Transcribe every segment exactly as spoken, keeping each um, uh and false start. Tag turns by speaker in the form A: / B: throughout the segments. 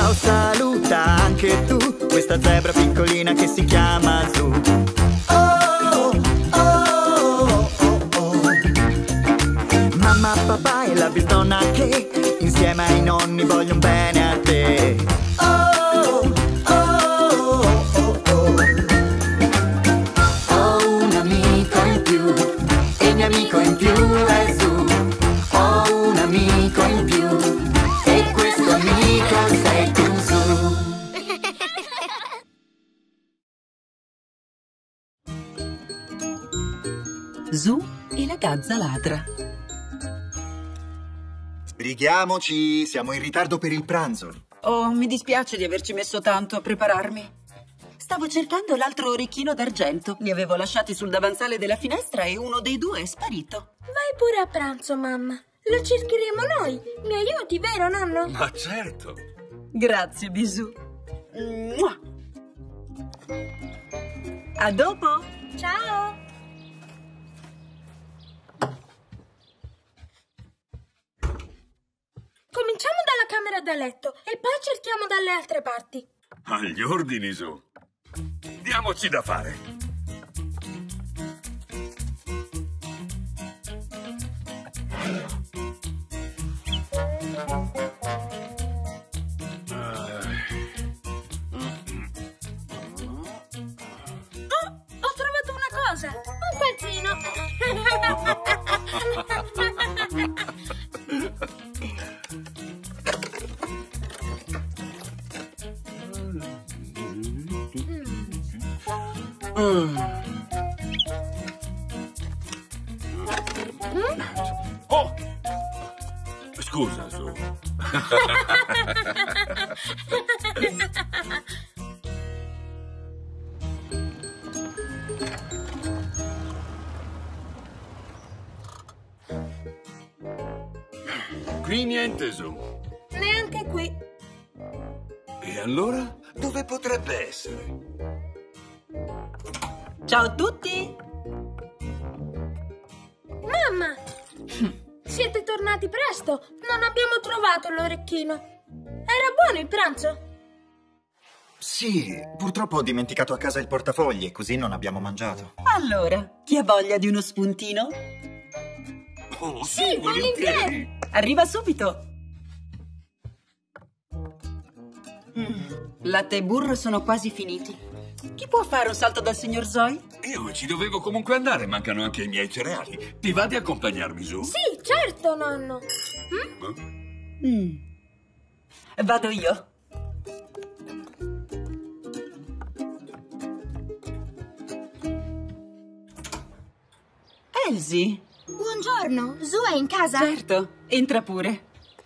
A: Ciao, saluta anche tu questa zebra piccolina che si chiama Zu. Oh, oh, oh, oh, oh. Mamma, papà e la bisnonna che insieme ai nonni vogliono bene a te. Oh, oh, oh, oh. Ho un amico in più e il mio amico in più è Zu. Ho un amico in più e questo amico sei tu, Zu.
B: Zu e la gazza ladra.
A: Sbrighiamoci, siamo in ritardo per il pranzo.
B: Oh, mi dispiace di averci messo tanto a prepararmi. Stavo cercando l'altro orecchino d'argento. Li avevo lasciati sul davanzale della finestra e uno dei due è sparito.
C: Vai pure a pranzo, mamma. Lo cercheremo noi. Mi aiuti, vero, nonno?
D: Ma certo.
B: Grazie, Bisù. Mua. A dopo.
C: Ciao. Cominciamo dalla camera da letto e poi cerchiamo dalle altre parti.
D: Agli ordini, Su. Diamoci da fare.
C: Oh, ho trovato una cosa. Un pazzino.
D: Oh! Scusa, Su. Qui niente, Su.
C: Neanche qui.
D: E allora? Dove potrebbe essere?
B: Ciao a tutti.
C: Mamma! Siete tornati presto. Non abbiamo trovato l'orecchino. Era buono il pranzo?
A: Sì, purtroppo ho dimenticato a casa il portafogli e così non abbiamo mangiato.
B: Allora, chi ha voglia di uno spuntino?
D: Oh,
C: Sì, volentieri.
B: Arriva subito. Mm, latte e burro sono quasi finiti. Chi può fare un salto dal signor Zoe?
D: Io ci dovevo comunque andare, mancano anche i miei cereali. Ti va di accompagnarmi, Su?
C: Sì, certo, nonno.
D: Eh?
B: Mm. Vado io. Elsie?
C: Buongiorno, Zu è in casa?
B: Certo, entra pure.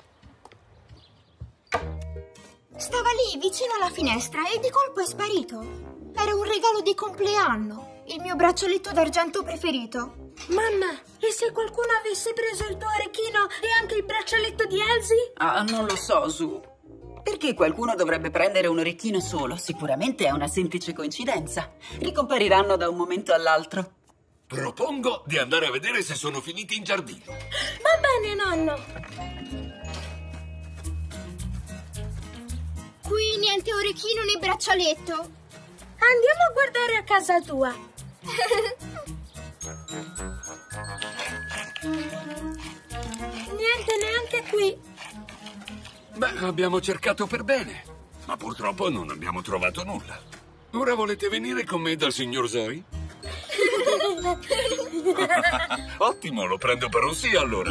E: Stava lì, vicino alla finestra, e di colpo è sparito. Era un regalo di compleanno, il mio braccialetto d'argento preferito.
C: Mamma, e se qualcuno avesse preso il tuo orecchino e anche il braccialetto di Elsie?
B: Ah, non lo so, Zu. Perché qualcuno dovrebbe prendere un orecchino solo? Sicuramente è una semplice coincidenza. Ricompariranno da un momento all'altro.
D: Propongo di andare a vedere se sono finiti in giardino.
C: Va bene, nonno.
E: Qui niente orecchino né braccialetto.
C: Andiamo a guardare a casa tua. Niente neanche qui.
D: Beh, abbiamo cercato per bene, ma purtroppo non abbiamo trovato nulla. Ora volete venire con me dal signor Zoe? Ottimo, lo prendo per un sì allora.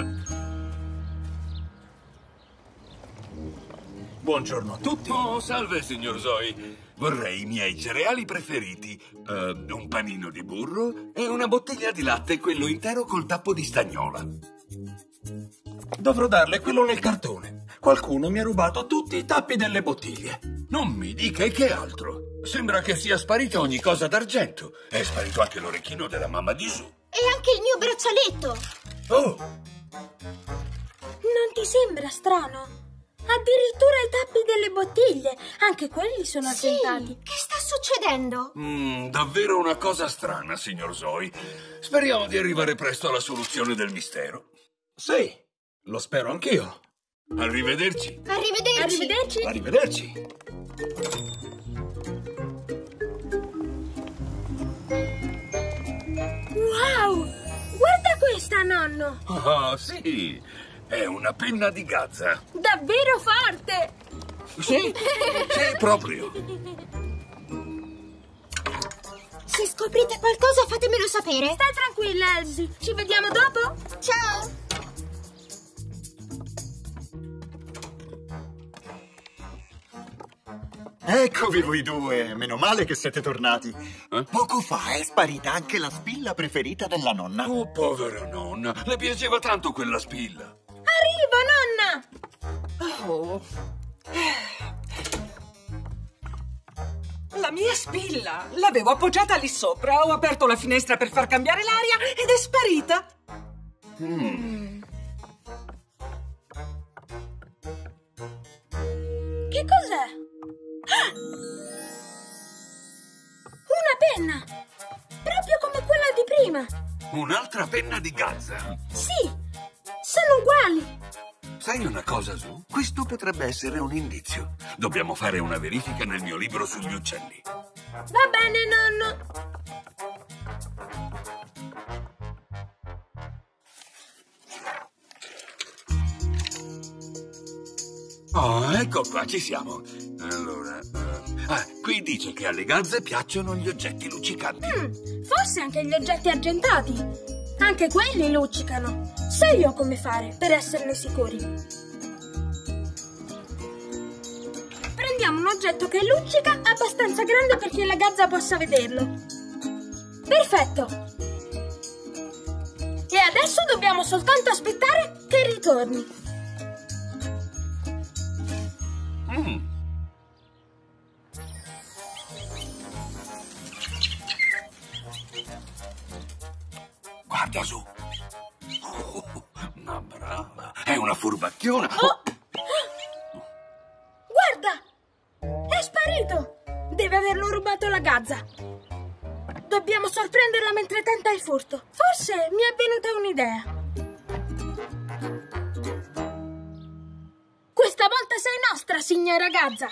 F: Buongiorno a tutti.
D: Oh, salve, signor Zoe. Vorrei i miei cereali preferiti, eh, un panino di burro e una bottiglia di latte, quello intero col tappo di stagnola.
F: Dovrò darle quello nel cartone. Qualcuno mi ha rubato tutti i tappi delle bottiglie.
D: Non mi dica, e che altro? Sembra che sia sparita ogni cosa d'argento. È sparito anche l'orecchino della mamma di Su.
E: E anche il mio braccialetto.
F: Oh,
C: Non ti sembra strano? Addirittura i tappi delle bottiglie, anche quelli sono
E: Sì,
C: argentati.
E: che sta succedendo?
D: Mm, davvero una cosa strana, signor Zoe. Speriamo di arrivare presto alla soluzione del mistero.
F: sì, lo spero anch'io.
D: Arrivederci.
E: Arrivederci.
C: Arrivederci.
F: Arrivederci.
C: Wow! Guarda questa, nonno!
D: Oh, sì. È una penna di Gazza.
C: Davvero forte!
D: Sì, sì, proprio.
E: Se scoprite qualcosa fatemelo sapere.
C: Stai tranquilla, Elsie. Ci vediamo dopo?
E: Ciao.
A: Eccovi voi due, meno male che siete tornati.
D: Eh?
A: Poco fa è sparita anche la spilla preferita della nonna.
D: Oh, povera nonna. Le piaceva tanto quella spilla.
C: Arrivo, nonna!
B: Oh. La mia spilla! L'avevo appoggiata lì sopra, ho aperto la finestra per far cambiare l'aria ed è sparita.
D: Mm.
C: Che cos'è? Ah! Una penna! Proprio come quella di prima!
D: Un'altra penna di Gazza.
C: Sì! Sono uguali!
D: Sai una cosa, Su? Questo potrebbe essere un indizio. Dobbiamo fare una verifica nel mio libro sugli uccelli.
C: Va bene, nonno!
D: Oh, ecco qua, ci siamo. Allora, eh, ah, qui dice che alle gazze piacciono gli oggetti luccicanti.
C: Mm, forse anche gli oggetti argentati. Anche quelli luccicano. So io come fare per esserne sicuri. Prendiamo un oggetto che luccica abbastanza grande perché la gazza possa vederlo. Perfetto. E adesso dobbiamo soltanto aspettare che ritorni.
D: Mm. Guarda, Su. Oh, una brava. È una furbacchiona.
C: Oh! Guarda! È sparito! Deve averlo rubato la gazza. Dobbiamo sorprenderla mentre tenta il furto. Forse mi è venuta un'idea. Questa volta sei nostra, signora Gazza.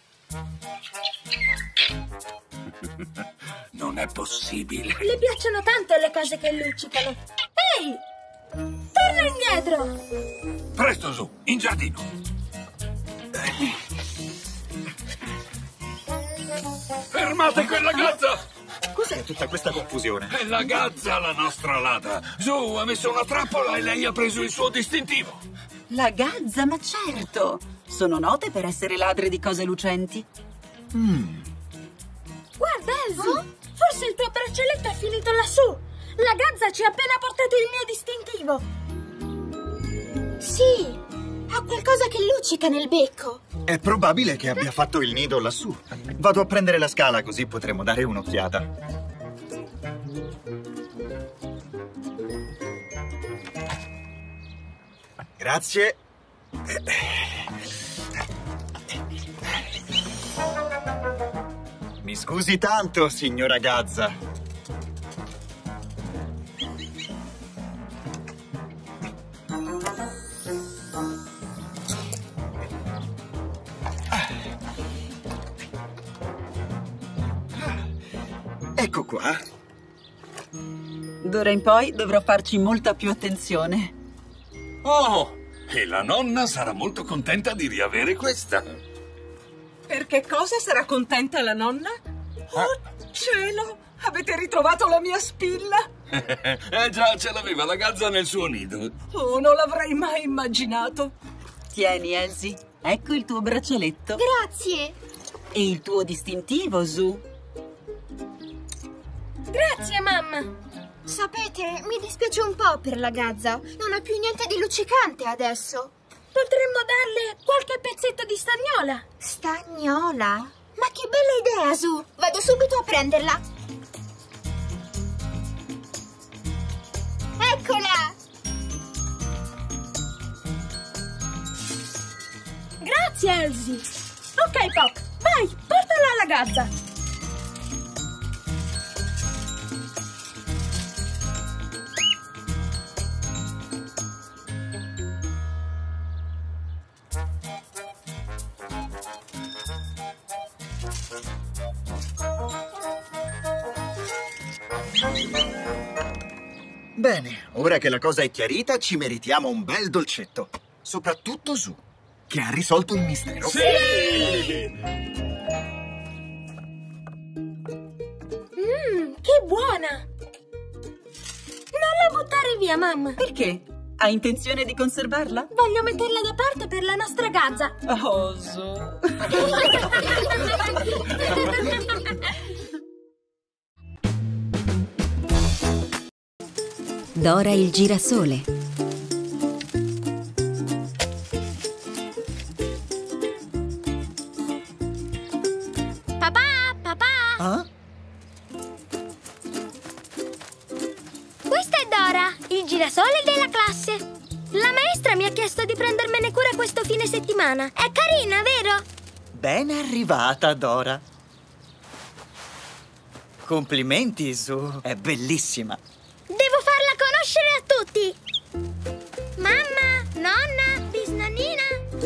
D: Non è possibile.
C: Le piacciono tanto le cose che luccicano. Ehi! Torna indietro!
D: Presto, Su, in giardino. Fermate quella gazza!
A: Cos'è tutta questa confusione?
D: È la gazza la nostra ladra. Su ha messo una trappola e lei ha preso il suo distintivo.
B: La gazza, ma certo! Sono note per essere ladre di cose lucenti.
A: Mm.
C: Guarda, Elsie! Oh? Forse il tuo braccialetto è finito lassù. La gazza ci ha appena portato il mio distintivo.
E: Sì, ha qualcosa che luccica nel becco.
A: È probabile che abbia fatto il nido lassù. Vado a prendere la scala così potremo dare un'occhiata. Grazie. Mi scusi tanto, signora Gazza. Ecco qua.
B: D'ora in poi dovrò farci molta più attenzione.
D: Oh, e la nonna sarà molto contenta di riavere questa.
B: Per che cosa sarà contenta la nonna? Oh, cielo! Avete ritrovato la mia spilla?
D: Eh già, ce l'aveva la gazza nel suo nido.
B: Oh, non l'avrei mai immaginato. Tieni, Elsie. Ecco il tuo braccialetto.
E: Grazie.
B: E il tuo distintivo, Su.
C: Grazie, mamma.
E: Sapete, mi dispiace un po' per la gazza. Non ha più niente di luccicante adesso.
C: Potremmo darle qualche pezzetto di stagnola.
E: Stagnola? Ma che bella idea, Su! Vado subito a prenderla. Eccola!
C: Grazie, Elsie. Ok, Pop, vai, portala alla gazza.
A: Bene, ora che la cosa è chiarita, ci meritiamo un bel dolcetto. Soprattutto Zu, che ha risolto il mistero.
C: Sì! Mmm, che buona! Non la buttare via, mamma.
B: Perché? Hai intenzione di conservarla?
C: Voglio metterla da parte per la nostra gazza.
B: Oh, Zu.
G: Dora il girasole.
C: Papà, papà!
A: Ah?
C: Questa è Dora, il girasole della classe. La maestra mi ha chiesto di prendermene cura questo fine settimana. È carina, vero?
A: Ben arrivata, Dora. Complimenti, Zu. È bellissima.
C: Devo farla conoscere a tutti. Mamma, nonna, bisnonnina.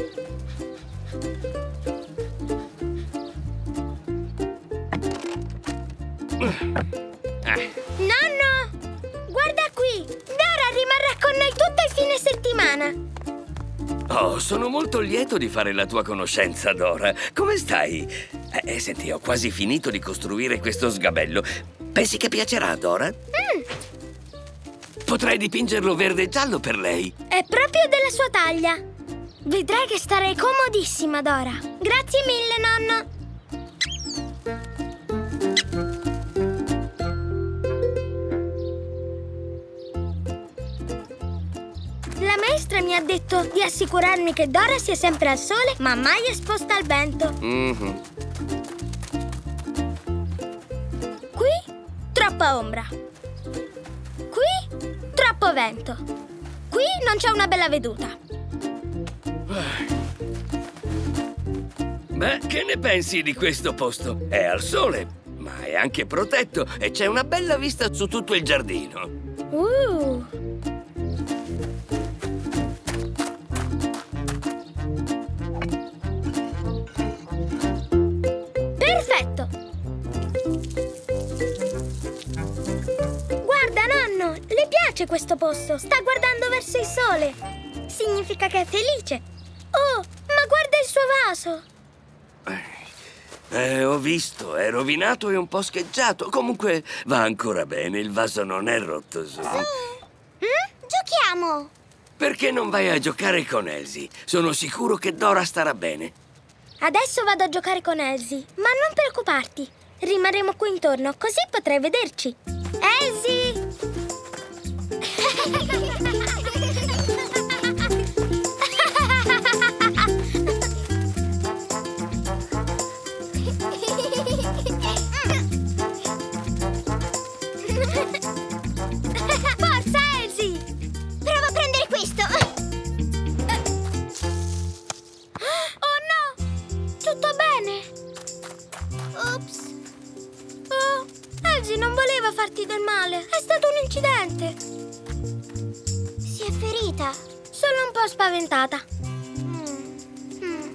C: Nonno, guarda qui. Dora rimarrà con noi tutto il fine settimana.
H: Oh, sono molto lieto di fare la tua conoscenza, Dora. Come stai? Eh, senti, ho quasi finito di costruire questo sgabello. Pensi che piacerà a Dora?
C: Mm.
H: Potrei dipingerlo verde e giallo per lei.
C: È proprio della sua taglia. Vedrai che starei comodissima, Dora. Grazie mille, nonno. La maestra mi ha detto di assicurarmi che Dora sia sempre al sole, ma mai esposta al vento.
H: Mm-hmm.
C: Qui, troppa ombra. Qui, troppo vento. Qui non c'è una bella veduta.
H: Beh, che ne pensi di questo posto? È al sole, ma è anche protetto e c'è una bella vista su tutto il giardino.
C: Uh. Perfetto! Guarda, nonno, le piace questo posto. Sta guardando verso il sole. Significa che è felice. Oh, ma guarda il suo vaso.
H: Eh, ho visto, è rovinato e un po' scheggiato. Comunque va ancora bene, il vaso non è rotto. Su.
C: Mm? Giochiamo!
H: Perché non vai a giocare con Elsie? Sono sicuro che Dora starà bene.
C: Adesso vado a giocare con Elsie, ma non preoccuparti. Rimarremo qui intorno, così potrai vederci. Elsie! Forza, Elsie! Prova a prendere questo! Oh no! Tutto bene? Ops! Oh, Elsie non voleva farti del male. È stato un incidente. Si è ferita? Solo un po' spaventata. Mm. Mm.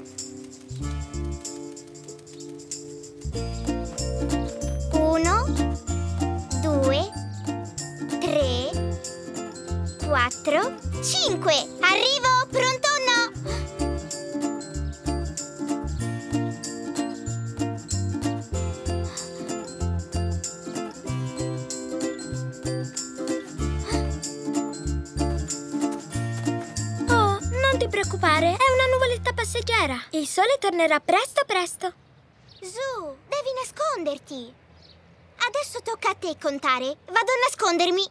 C: Uno, due, tre, quattro, cinque. Arrivo, pronto o no? Oh, non ti preoccupare, è una nuvoletta passeggera. Il sole tornerà presto presto. Zu, devi nasconderti. Adesso tocca a te contare. Vado a nascondermi.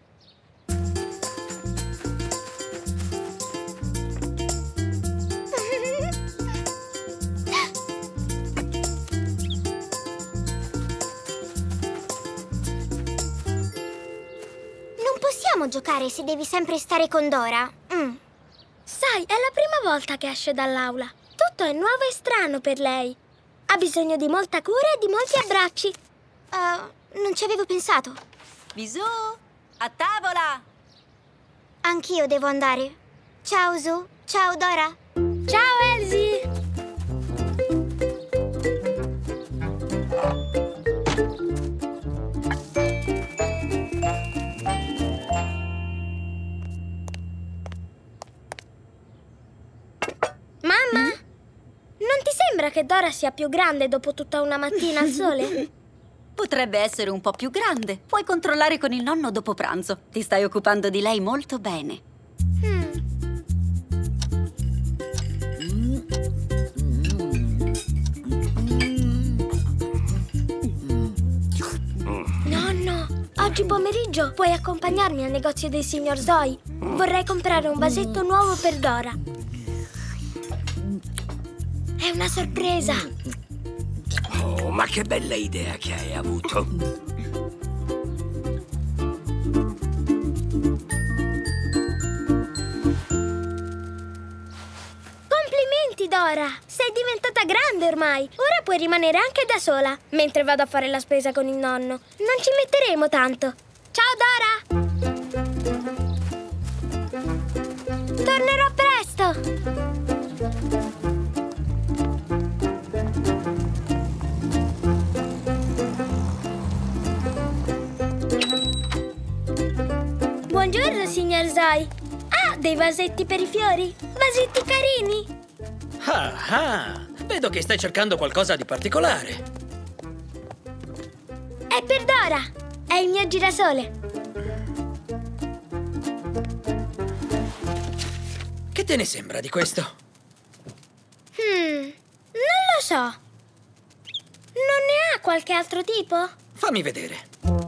C: Non possiamo giocare se devi sempre stare con Dora. Mm. Sai, è la prima volta che esce dall'aula. Tutto è nuovo e strano per lei. Ha bisogno di molta cura e di molti abbracci. Uh, non ci avevo pensato.
B: Bisù, a tavola!
C: Anch'io devo andare. Ciao, Zu. Ciao, Dora. Ciao, Elsie. sembra che Dora sia più grande dopo tutta una mattina al sole.
B: Potrebbe essere un po' più grande. Puoi controllare con il nonno dopo pranzo. Ti stai occupando di lei molto bene.
C: Hmm. Nonno, oggi pomeriggio puoi accompagnarmi al negozio del signor Zoe. Vorrei comprare un vasetto nuovo per Dora. È una sorpresa.
H: Oh, ma che bella idea che hai avuto.
C: Complimenti, Dora! Sei diventata grande ormai. Ora puoi rimanere anche da sola, mentre vado a fare la spesa con il nonno. Non ci metteremo tanto. Ciao, Dora! Tornerò presto! Buongiorno, signor Zoe. Ah, dei vasetti per i fiori? Vasetti carini?
I: Ah, ah, vedo che stai cercando qualcosa di particolare.
C: È per Dora. È il mio girasole.
I: Che te ne sembra di questo?
C: Hmm, non lo so. Non ne ha qualche altro tipo?
I: Fammi vedere.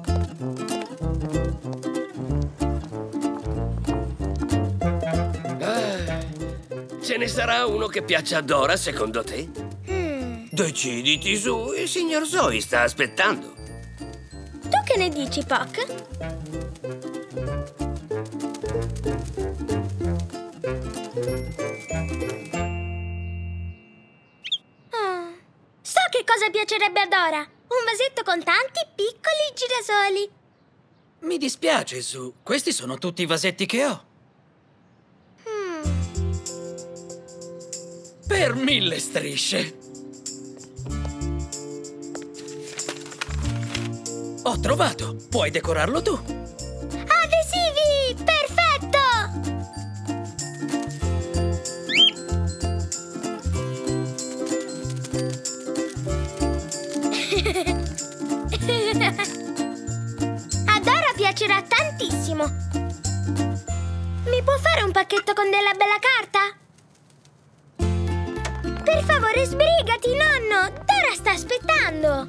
H: Ce ne sarà uno che piaccia a Dora, secondo te?
C: Hmm.
H: Deciditi su, il signor Zoe sta aspettando.
C: Tu che ne dici, Puck? Oh. So che cosa piacerebbe a Dora. Un vasetto con tanti piccoli girasoli.
I: Mi dispiace, Sue. Questi sono tutti i vasetti che ho. Per mille strisce. Ho trovato. Puoi decorarlo tu.
C: Adesivi! Perfetto! A Dora piacerà tantissimo. Mi può fare un pacchetto con della bella carta? Per favore, sbrigati, nonno! Dora sta aspettando!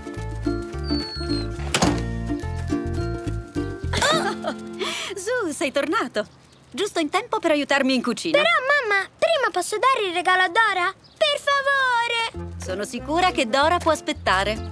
B: Oh! Su, sei tornato! Giusto in tempo per aiutarmi in cucina.
C: Però, mamma, prima posso dare il regalo a Dora? Per favore!
B: Sono sicura che Dora può aspettare.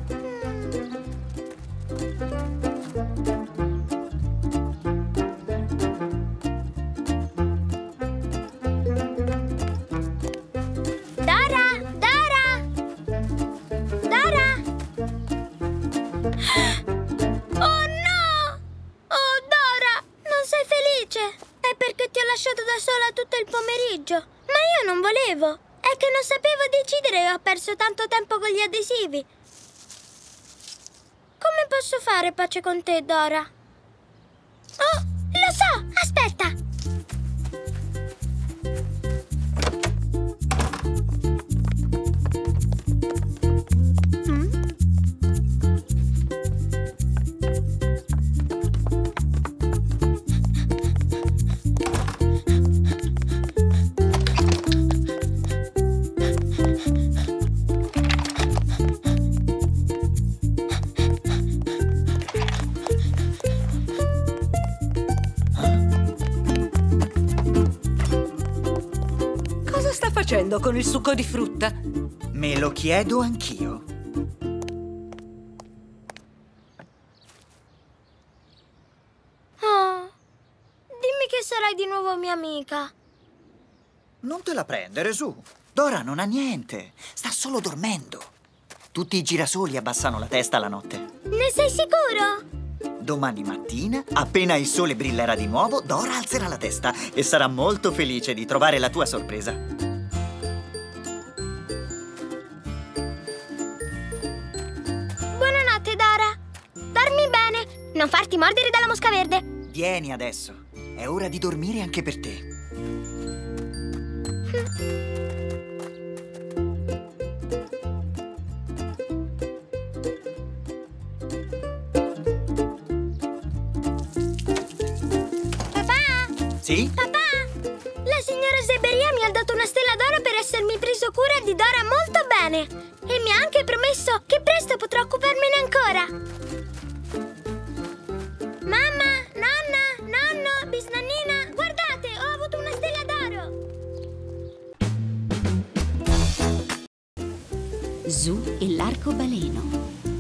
C: Da sola tutto il pomeriggio. Ma io non volevo. È che non sapevo decidere e ho perso tanto tempo con gli adesivi. Come posso fare pace con te, Dora? Oh, lo so! Aspetta! Mm?
B: Facendo con il succo di frutta?
A: Me lo chiedo anch'io.
C: Oh, dimmi che sarai di nuovo mia amica.
A: Non te la prendere, su. Dora non ha niente. Sta solo dormendo. Tutti i girasoli abbassano la testa la notte.
C: Ne sei sicuro?
A: Domani mattina, appena il sole brillerà di nuovo, Dora alzerà la testa e sarà molto felice di trovare la tua sorpresa.
C: Non farti mordere dalla mosca verde.
A: Vieni adesso. È ora di dormire anche per te.
F: Sì?
C: Papà, la signora Zeberia mi ha dato una stella d'oro per essermi preso cura di Dora molto bene. E mi ha anche promesso che presto potrò occuparmene ancora. Mamma, nonna, nonno, bisnonnina, guardate, ho avuto una stella d'oro.
G: Zu e l'arcobaleno.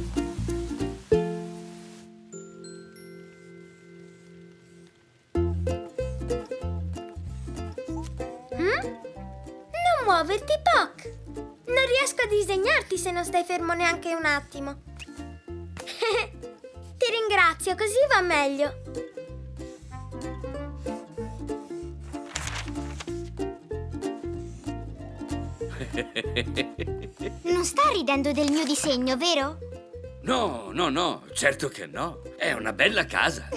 C: Muoverti, Poc! Non riesco a disegnarti se non stai fermo neanche un attimo. Ti ringrazio, così va meglio.
E: Non sta ridendo del mio disegno, vero?
H: No, no, no, certo che no. È una bella casa.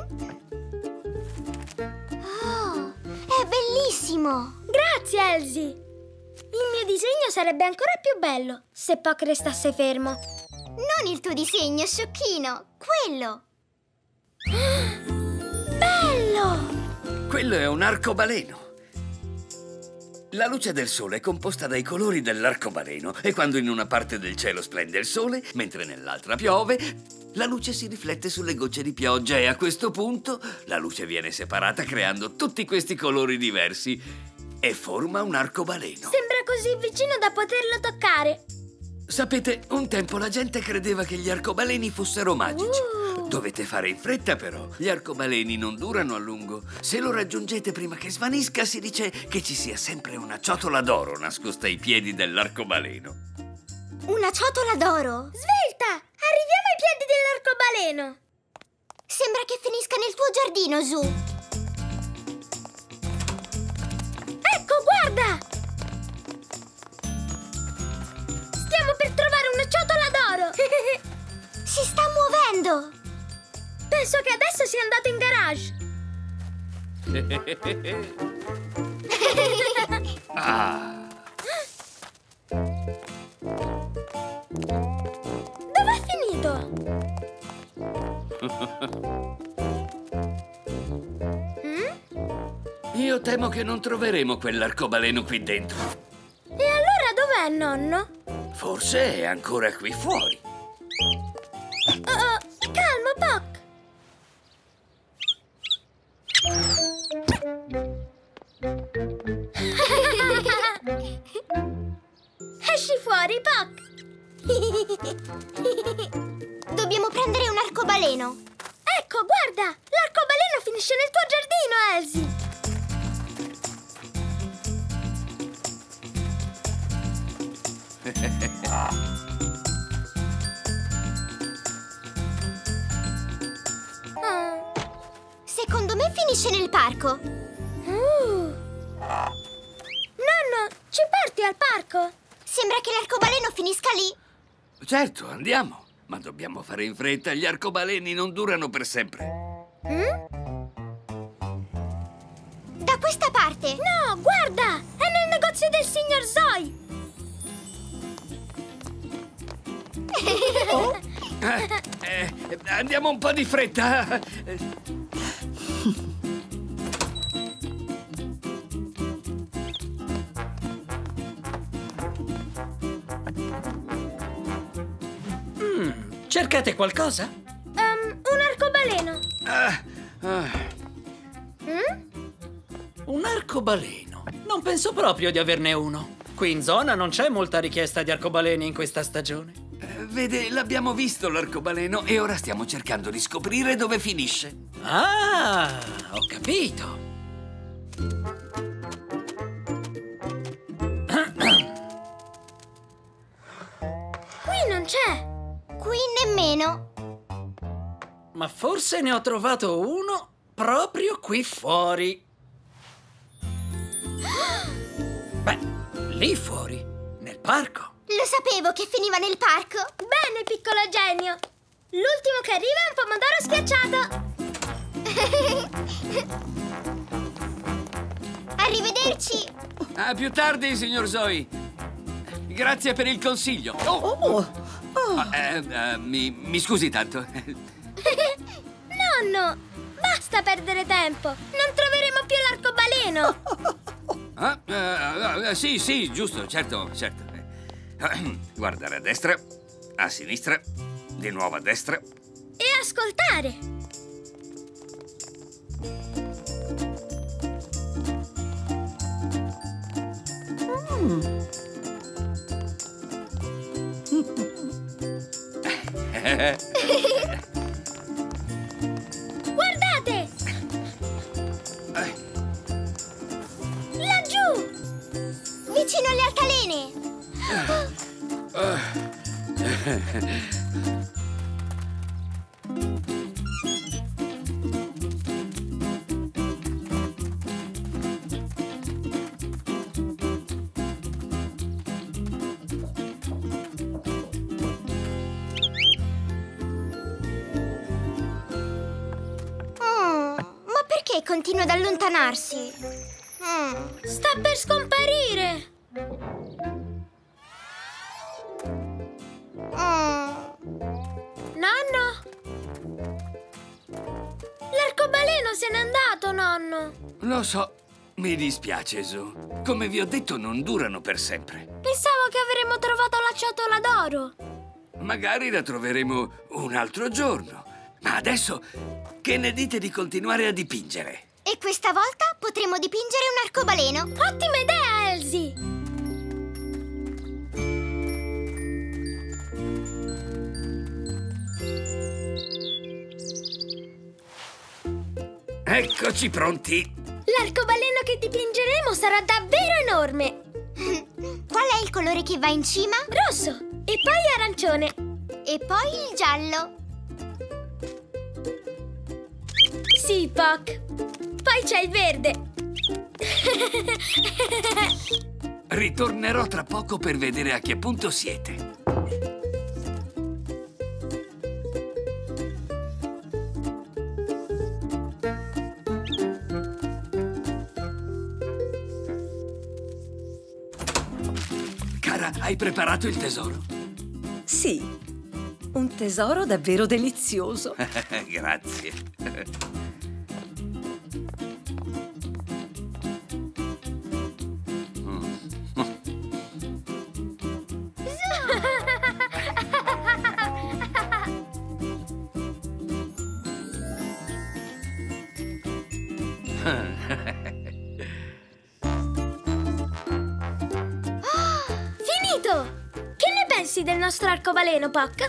E: Oh, è bellissimo!
C: Grazie, Elsie! Il mio disegno sarebbe ancora più bello se Poc restasse fermo.
E: Non il tuo disegno, sciocchino! Quello!
C: Bello!
H: Quello è un arcobaleno. La luce del sole è composta dai colori dell'arcobaleno e quando in una parte del cielo splende il sole, mentre nell'altra piove, la luce si riflette sulle gocce di pioggia e a questo punto la luce viene separata creando tutti questi colori diversi e forma un arcobaleno.
C: Sembra così vicino da poterlo toccare.
H: Sapete, un tempo la gente credeva che gli arcobaleni fossero magici.
C: Uh.
H: Dovete fare in fretta però, gli arcobaleni non durano a lungo. Se lo raggiungete prima che svanisca si dice che ci sia sempre una ciotola d'oro nascosta ai piedi dell'arcobaleno.
E: Una ciotola d'oro?
C: Svelta! Arriviamo ai piedi dell'arcobaleno.
E: Sembra che finisca nel tuo giardino, Zu.
C: Ecco, guarda! Stiamo per trovare una ciotola d'oro!
E: Si sta muovendo!
C: Penso che adesso sia andato in garage!
H: Ah!
C: Dov'è finito? mm?
H: Io temo che non troveremo quell'arcobaleno qui dentro.
C: E allora dov'è, nonno?
H: Forse è ancora qui fuori.
C: Oh, oh, calmo, Poc! Esci fuori, Poc!
E: Dobbiamo prendere un arcobaleno.
C: Ecco, guarda! L'arcobaleno finisce nel tuo giardino, Elsie!
E: Oh. Secondo me finisce nel parco.
C: Uh. Nonno, ci porti al parco?
E: Sembra che l'arcobaleno finisca lì.
H: Certo, andiamo. Ma dobbiamo fare in fretta, gli arcobaleni non durano per sempre.
C: Mm?
E: Da questa parte.
C: No, guarda! È nel negozio del signor Zoe!
H: Oh. Eh, eh, andiamo un po' di fretta.
I: Mm, cercate qualcosa?
C: Um, un arcobaleno.
H: Ah, ah.
C: Mm?
I: Un arcobaleno? Non penso proprio di averne uno. Qui in zona non c'è molta richiesta di arcobaleni in questa stagione.
H: Vede, l'abbiamo visto l'arcobaleno e ora stiamo cercando di scoprire dove finisce.
I: Ah, ho capito.
C: Qui non c'è.
E: Qui nemmeno.
I: Ma forse ne ho trovato uno proprio qui fuori. Beh, lì fuori, nel parco.
E: Lo sapevo che finiva nel parco.
C: Bene, piccolo genio. L'ultimo che arriva è un pomodoro schiacciato.
E: Arrivederci.
H: A più tardi, signor Zoe. Grazie per il consiglio. Oh.
B: Oh, oh.
H: Eh, eh, mi, mi scusi tanto.
C: Nonno, basta perdere tempo. Non troveremo proprio l'arcobaleno!
H: Ah, uh, uh, sì, sì, giusto, certo, certo. Guardare a destra, a sinistra, di nuovo a destra.
C: E ascoltare.
B: Mm.
C: Guardate! Laggiù!
E: Vicino alle altalene! Continua ad allontanarsi. Mm.
C: Sta per scomparire.
E: Mm.
C: Nonno? L'arcobaleno se n'è andato, nonno.
H: Lo so, mi dispiace, Su. Come vi ho detto, non durano per sempre.
C: Pensavo che avremmo trovato la ciotola d'oro.
H: Magari la troveremo un altro giorno. Ma adesso, che ne dite di continuare a dipingere?
E: E questa volta potremo dipingere un arcobaleno.
C: Ottima idea, Elsie!
H: Eccoci pronti!
C: L'arcobaleno che dipingeremo sarà davvero enorme!
E: Qual è il colore che va in cima?
C: Rosso! E poi arancione!
E: E poi il giallo!
C: Sì, Puck! Poi c'è il verde!
H: Ritornerò tra poco per vedere a che punto siete. Cara, hai preparato il tesoro?
B: Sì, un tesoro davvero delizioso.
H: Grazie.
C: Finito! Che ne pensi del nostro arcobaleno, Puck?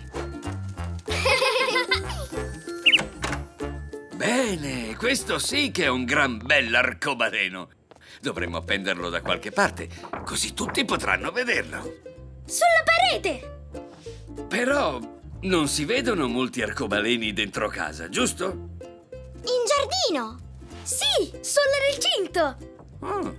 H: Bene, questo sì che è un gran bell'arcobaleno. Dovremmo appenderlo da qualche parte, così tutti potranno vederlo.
C: Sulla parete!
H: Però non si vedono molti arcobaleni dentro casa, giusto?
E: In giardino!
C: Sì, sul recinto!
H: Oh.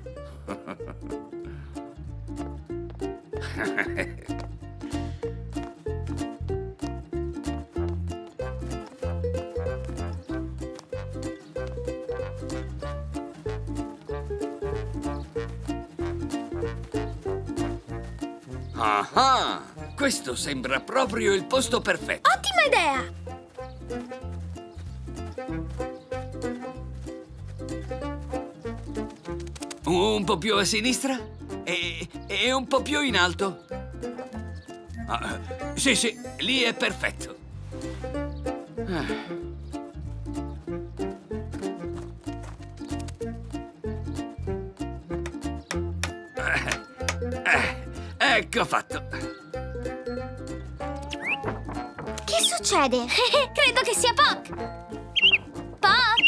H: Ah, questo sembra proprio il posto perfetto.
C: Ottima idea!
H: Un po' più a sinistra e, e un po' più in alto. Ah, sì, sì, lì è perfetto. Ah. Ecco fatto.
E: Che succede?
C: Credo che sia Puck. Puck?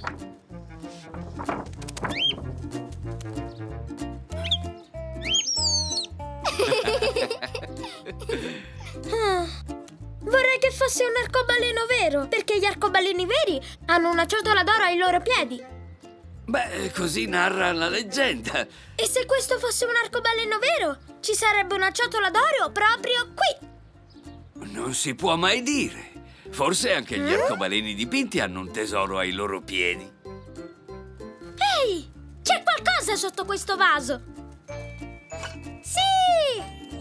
C: Vorrei che fosse un arcobaleno vero, perché gli arcobaleni veri hanno una ciotola d'oro ai loro piedi.
H: Beh, così narra la leggenda.
C: E se questo fosse un arcobaleno vero, ci sarebbe una ciotola d'oro proprio qui.
H: Non si può mai dire. Forse anche gli arcobaleni dipinti hanno un tesoro ai loro piedi.
C: Ehi, c'è qualcosa sotto questo vaso. Sì!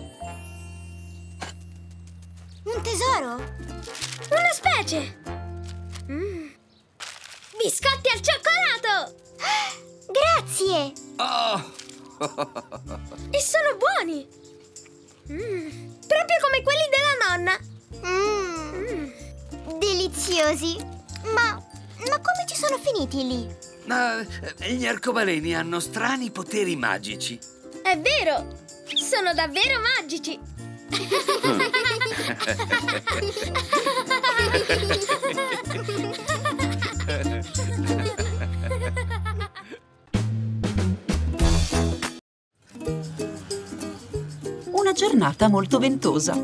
E: Un tesoro?
C: Una specie. Mm. Biscotti al cioccolato! Grazie!
H: Oh!
C: E sono buoni! Mm, proprio come quelli della nonna! Mm. Mm. Deliziosi! Ma, ma come ci sono finiti lì?
H: Ma gli arcobaleni hanno strani poteri magici.
C: È vero! Sono davvero magici!
B: Una giornata molto ventosa.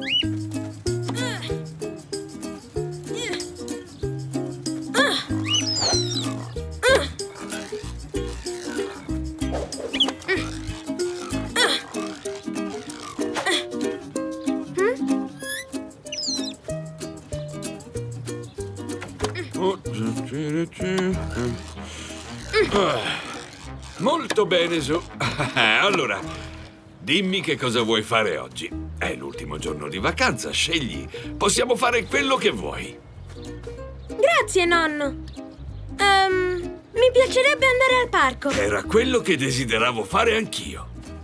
D: Molto bene, Su. Allora, dimmi che cosa vuoi fare oggi. È l'ultimo giorno di vacanza, scegli. Possiamo fare quello che vuoi.
C: Grazie, nonno. Um, mi piacerebbe andare al parco.
D: Era quello che desideravo fare anch'io.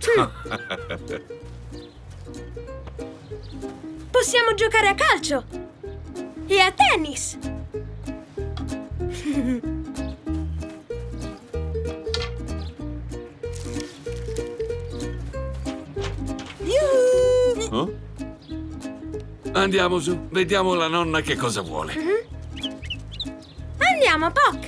C: Possiamo giocare a calcio e a tennis.
D: Oh? Andiamo, Su. Vediamo la nonna che cosa vuole.
C: Mm-hmm. Andiamo, Poc.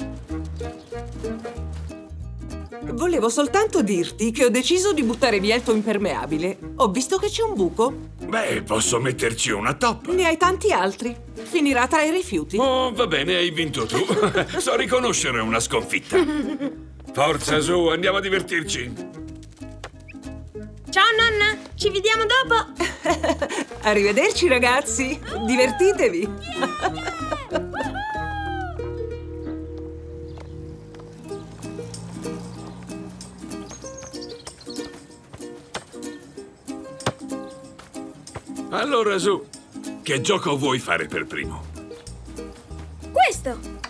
J: Volevo soltanto dirti che ho deciso di buttare via il tuo impermeabile. Ho visto che c'è un buco.
D: Beh, posso metterci una toppa.
J: Ne hai tanti altri. Finirà tra i rifiuti.
D: Oh, va bene, hai vinto tu. So riconoscere una sconfitta. Forza, Su, andiamo a divertirci.
C: Ciao, nonna. Ci vediamo dopo.
J: Arrivederci, ragazzi. Divertitevi.
D: Allora, Su, che gioco vuoi fare per primo?
C: Questo.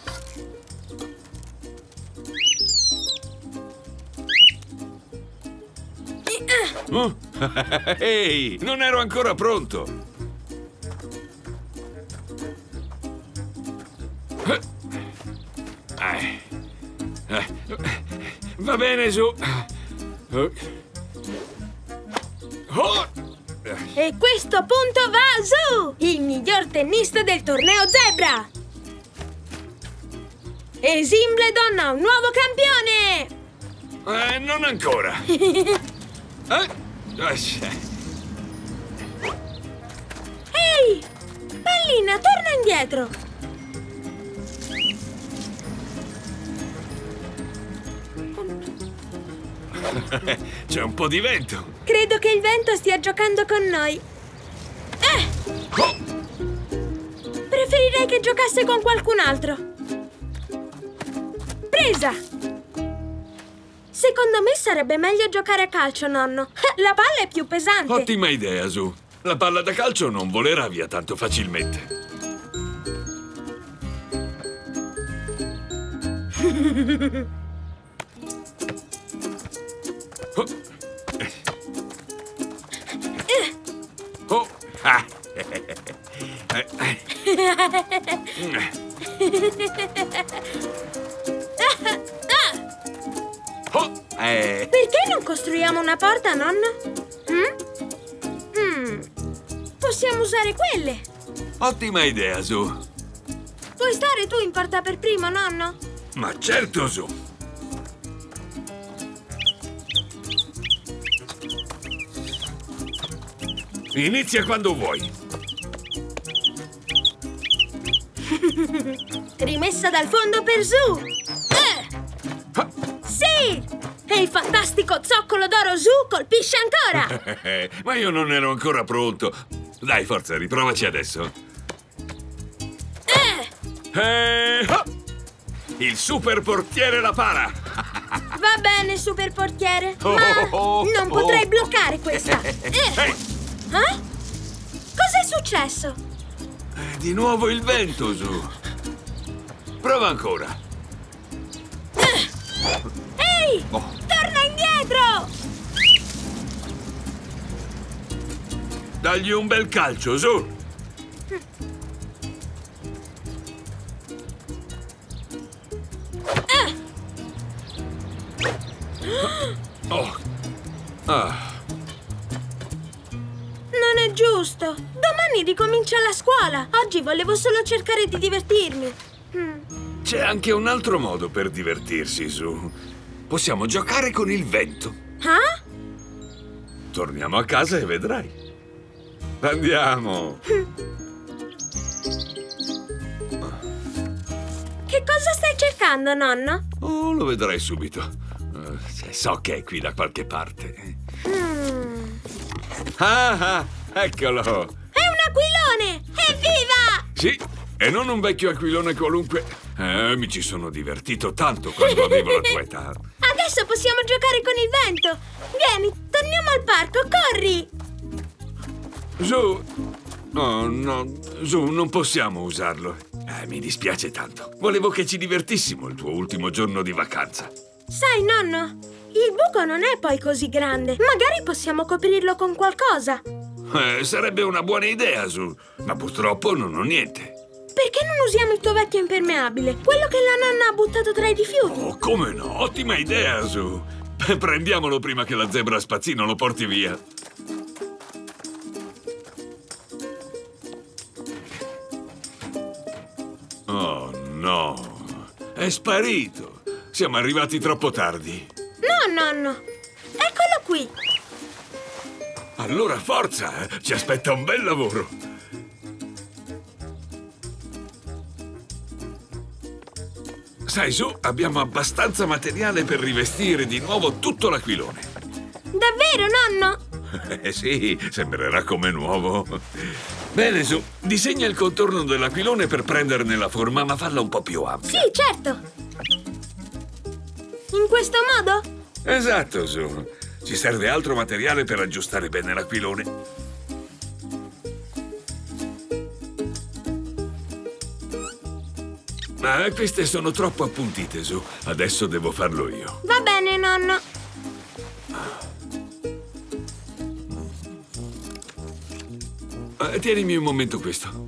D: Oh. Ehi, non ero ancora pronto. Eh. Eh. Va bene, Su. Oh.
C: E questo punto va a Su, il miglior tennista del torneo Zebra. E Zimbledon ha un nuovo campione.
D: Eh, non ancora. Eh?
C: Ehi! Pallina, torna indietro!
D: C'è un po' di vento.
C: Credo che il vento stia giocando con noi. Eh!
D: Oh!
C: Preferirei che giocasse con qualcun altro. Presa! Secondo me sarebbe meglio giocare a calcio, nonno. La palla è più pesante.
D: Ottima idea, Su. La palla da calcio non volerà via tanto facilmente. Oh. Oh. Ah. Oh. Eh.
C: Perché non costruiamo una porta, nonno? Mm? Mm. Possiamo usare quelle.
D: Ottima idea, Su.
C: Puoi stare tu in porta per primo, nonno?
D: Ma certo, Su. Inizia quando vuoi.
C: Rimessa dal fondo per Su. Eh. Sì! E il fantastico zoccolo d'oro Su colpisce ancora.
D: Ma io non ero ancora pronto. Dai, forza, riprovaci adesso.
C: Eh.
D: Eh. Oh! Il super portiere la para.
C: Va bene, super portiere.
D: Oh,
C: ma
D: oh, oh,
C: non potrei
D: oh.
C: bloccare questa. Eh.
D: Hey.
C: Eh? Cos'è successo?
D: Eh, di nuovo il vento, Su. Prova ancora.
C: Eh. Ehi!
D: Oh.
C: Torna indietro!
D: Dagli un bel calcio, su! Oh. Ah.
C: Non è giusto. Domani ricomincia la scuola. Oggi volevo solo cercare di divertirmi. Mm.
D: C'è anche un altro modo per divertirsi, Su. Possiamo giocare con il vento.
C: Ah?
D: Torniamo a casa e vedrai. Andiamo.
C: Che cosa stai cercando, nonno?
D: Oh, lo vedrai subito. Uh, so che è qui da qualche parte.
C: Mm.
D: Ah, ah, eccolo.
C: È un aquilone! Evviva!
D: Sì, e non un vecchio aquilone qualunque. Eh, mi ci sono divertito tanto quando avevo la tua età.
C: Adesso possiamo giocare con il vento. Vieni, torniamo al parco, corri!
D: Su. Oh, no, Su, non possiamo usarlo. Eh, mi dispiace tanto. Volevo che ci divertissimo il tuo ultimo giorno di vacanza.
C: Sai, nonno, il buco non è poi così grande. Magari possiamo coprirlo con qualcosa.
D: Eh, sarebbe una buona idea, Su, ma purtroppo non ho niente.
C: Perché non usiamo il tuo vecchio impermeabile? Quello che la nonna ha buttato tra i rifiuti.
D: Oh, come no? Ottima idea, Su. Prendiamolo prima che la zebra spazzino lo porti via. Oh, no. È sparito. Siamo arrivati troppo tardi.
C: No, nonno. Eccolo qui.
D: Allora, forza! Ci aspetta un bel lavoro. Sai, Su, abbiamo abbastanza materiale per rivestire di nuovo tutto l'aquilone.
C: Davvero, nonno?
D: Eh sì, sembrerà come nuovo. Bene, Su, disegna il contorno dell'aquilone per prenderne la forma, ma falla un po' più ampia.
C: Sì, certo. In questo modo?
D: Esatto, Su. Ci serve altro materiale per aggiustare bene l'aquilone. Ma queste sono troppo appuntite, Su. Adesso devo farlo io.
C: Va bene, nonno.
D: Eh, tienimi un momento questo.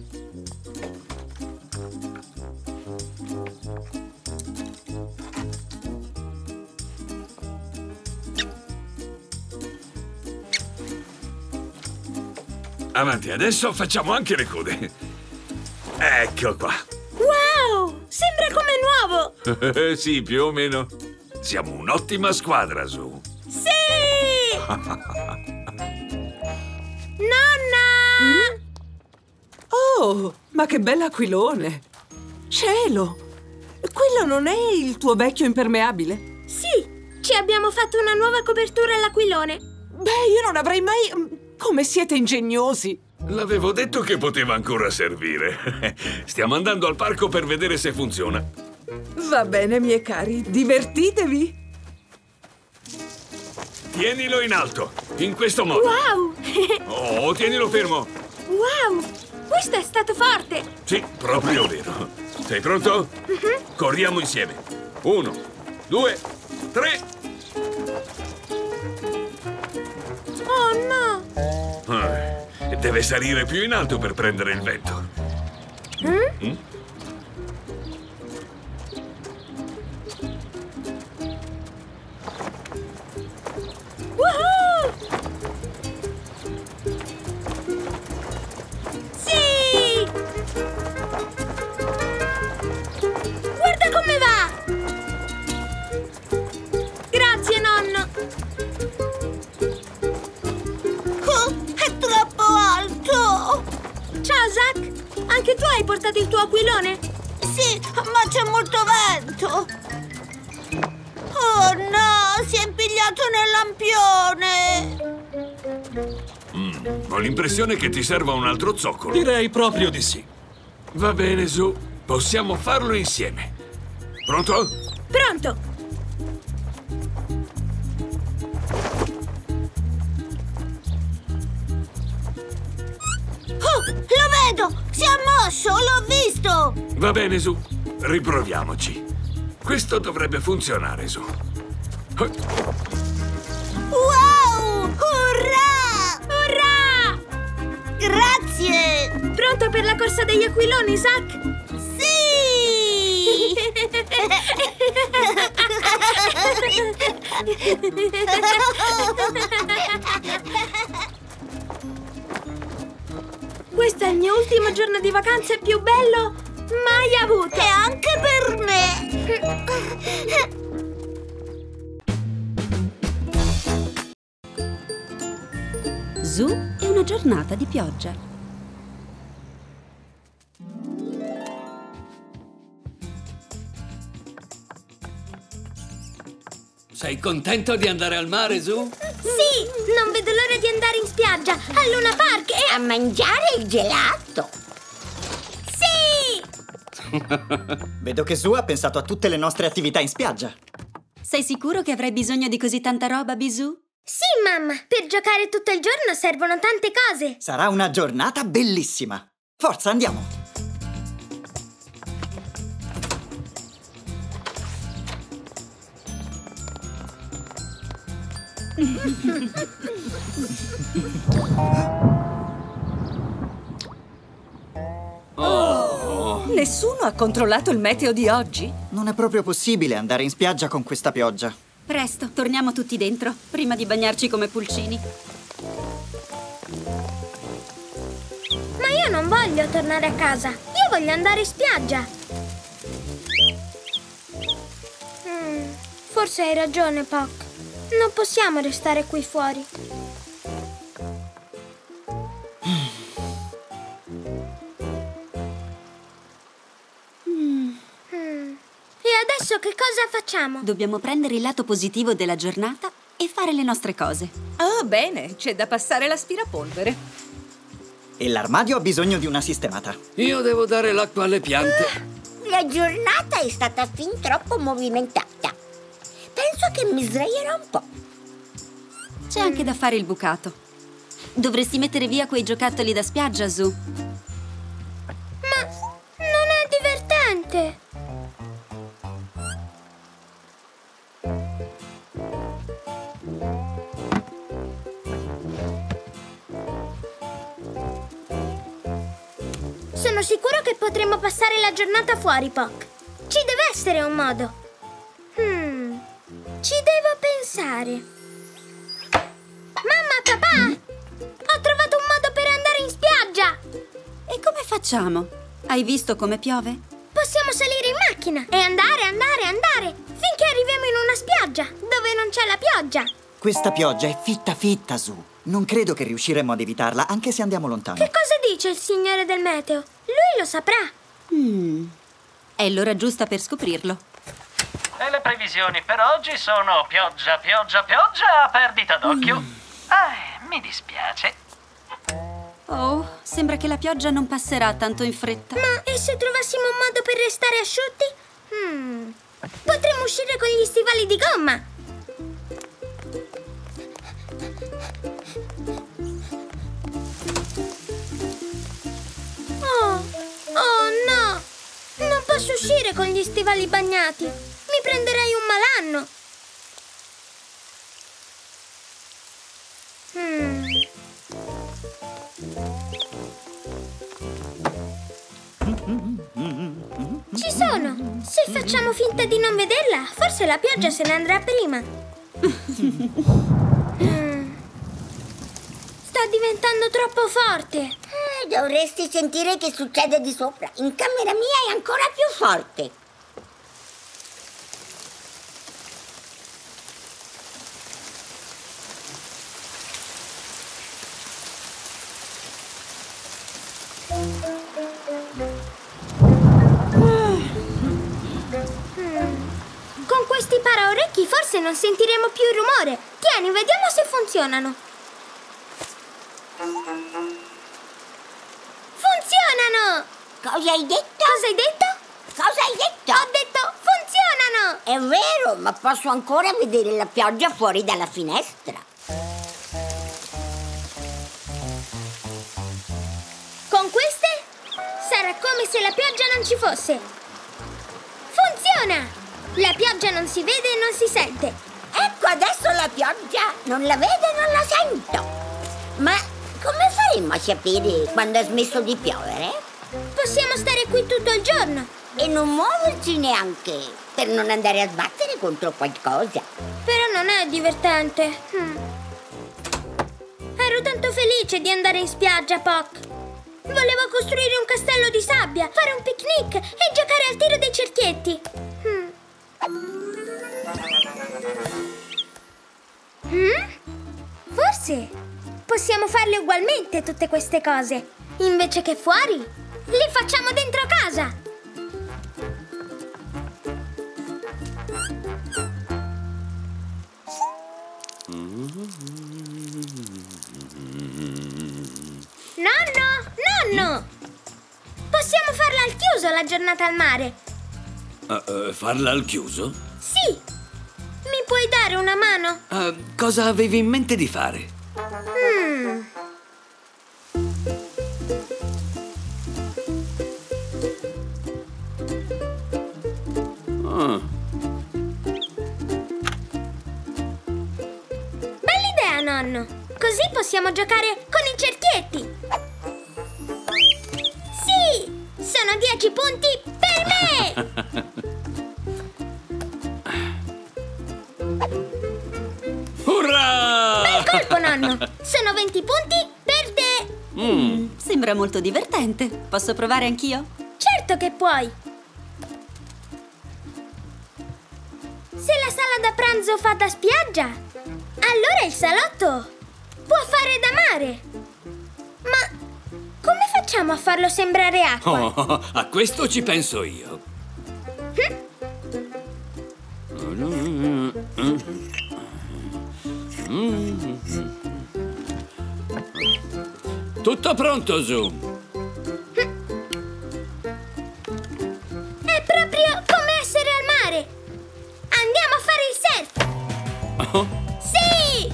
D: Avanti, adesso facciamo anche le code. Ecco qua.
C: Wow! Sembra come nuovo!
D: Sì, più o meno. Siamo un'ottima squadra, Su.
C: Sì! Nonna!
J: Mm? Oh, ma che bell'aquilone! Cielo! Quello non è il tuo vecchio impermeabile?
C: Sì, ci abbiamo fatto una nuova copertura all'aquilone.
J: Beh, io non avrei mai... Come siete ingegnosi!
D: L'avevo detto che poteva ancora servire. Stiamo andando al parco per vedere se funziona.
J: Va bene, miei cari, divertitevi!
D: Tienilo in alto, in questo modo.
C: Wow!
D: Oh, tienilo fermo.
C: Wow! Questo è stato forte!
D: Sì, proprio vero. Sei pronto?
C: Uh-huh.
D: Corriamo insieme. Uno, due, tre.
C: Oh no!
D: Ah, deve salire più in alto per prendere il vento.
C: Mm?
D: Mm?
C: Woohoo! Sì! Guarda come va! Grazie, nonno!
E: Oh, è troppo alto!
C: Ciao, Zack! Anche tu hai portato il tuo aquilone?
E: Sì, ma c'è molto vento! Oh no, si è impigliato nel lampione!
D: Mm, ho l'impressione che ti serva un altro zoccolo.
F: Direi proprio di sì.
D: Va bene, Su. Possiamo farlo insieme. Pronto?
C: Pronto!
E: Oh, lo vedo! Si è mosso, l'ho visto!
D: Va bene, Su. Riproviamoci. Questo dovrebbe funzionare, Su.
C: Wow! Urrà!
K: Urrà!
C: Grazie!
K: Pronto per la corsa degli aquiloni, Zack?
C: Sì!
K: Questo è il mio ultimo giorno di vacanze più bello mai avuto!
C: E anche per me!
G: Zoo e una giornata di pioggia.
H: Sei contento di andare al mare, Su?
K: Sì! Non vedo l'ora di andare in spiaggia, al Luna Park e
C: A mangiare il gelato!
K: Sì!
A: Vedo che Su ha pensato a tutte le nostre attività in spiaggia.
G: Sei sicuro che avrai bisogno di così tanta roba, Bisou?
K: Sì, mamma! Per giocare tutto il giorno servono tante cose!
A: Sarà una giornata bellissima. Forza, andiamo!
J: Oh. Nessuno ha controllato il meteo di oggi?
A: Non è proprio possibile andare in spiaggia con questa pioggia.
G: Presto, torniamo tutti dentro, prima di bagnarci come pulcini.
K: Ma io non voglio tornare a casa, io voglio andare in spiaggia! Mm, forse hai ragione, Puck. Non possiamo restare qui fuori. Mm. Mm. E adesso che cosa facciamo?
G: Dobbiamo prendere il lato positivo della giornata e fare le nostre cose.
J: Oh, bene, c'è da passare l'aspirapolvere.
A: E l'armadio ha bisogno di una sistemata.
H: Io devo dare l'acqua alle piante.
C: La giornata è stata fin troppo movimentata. Penso che mi sdraierò un po'.
G: C'è anche da fare il bucato. Dovresti mettere via quei giocattoli da spiaggia, Zu.
K: Ma non è divertente! Sono sicuro che potremo passare la giornata fuori, Puck. Ci deve essere un modo. Hmm, ci devo pensare. Mamma, papà! Ho trovato un modo per andare in spiaggia!
G: E come facciamo? Hai visto come piove?
K: Possiamo salire in macchina e andare, andare, andare finché arriviamo in una spiaggia dove non c'è la pioggia.
A: Questa pioggia è fitta fitta, Su. Non credo che riusciremo ad evitarla, anche se andiamo lontano.
K: Che cosa dice il signore del meteo? Lui lo saprà.
G: Mm. È l'ora giusta per scoprirlo.
I: E le previsioni per oggi sono pioggia, pioggia, pioggia a perdita d'occhio. Mm. Ah, mi dispiace.
G: Oh, sembra che la pioggia non passerà tanto in fretta.
K: Ma e se trovassimo un modo per restare asciutti? Hmm. Potremmo uscire con gli stivali di gomma. Oh, oh no! Non posso uscire con gli stivali bagnati. Mi prenderei un malanno. Hmm. Ci sono! Se facciamo finta di non vederla, forse la pioggia se ne andrà prima. mm. Sta diventando troppo forte.
C: Eh, dovresti sentire che succede di sopra. In camera mia è ancora più forte.
K: Con questi paraorecchi forse non sentiremo più il rumore. Tieni, vediamo se funzionano. Funzionano!
C: Cosa hai detto?
K: Cosa hai detto?
C: Cosa hai detto?
K: Ho detto funzionano!
C: È vero, ma posso ancora vedere la pioggia fuori dalla finestra.
K: Con queste sarà come se la pioggia non ci fosse. Funziona! La pioggia non si vede e non si sente.
L: Ecco adesso la pioggia, non la vedo e non la sento. Ma come faremmo a sapere quando ha smesso di piovere?
K: Possiamo stare qui tutto il giorno.
L: E non muoverci neanche, per non andare a sbattere contro qualcosa.
K: Però non è divertente. Hmm. Ero tanto felice di andare in spiaggia, Poc. Volevo costruire un castello di sabbia, fare un picnic e giocare al tiro dei cerchietti. Hmm. Hmm? Forse possiamo farle ugualmente tutte queste cose. Invece che fuori, le facciamo dentro casa. Nonno, nonno! Possiamo farla al chiuso la giornata al mare.
H: Uh, uh, farla al chiuso?
K: Sì! Mi puoi dare una mano?
H: Uh, cosa avevi in mente di fare?
K: Hmm.
H: Oh.
K: Bell'idea, nonno! Così possiamo giocare con i cerchietti! Sì! Sono dieci punti per me!
H: Urrà!
K: Bel colpo, nonno! Sono venti punti per te!
G: Mm, sembra molto divertente. Posso provare anch'io?
K: Certo che puoi! Se la sala da pranzo fa da spiaggia, allora il salotto può fare da mare. Ma come facciamo a farlo sembrare acqua?
H: Oh, a questo ci penso io. Tutto pronto, Zoom?
K: È proprio come essere al mare. Andiamo a fare il surf.
H: Oh.
K: Sì!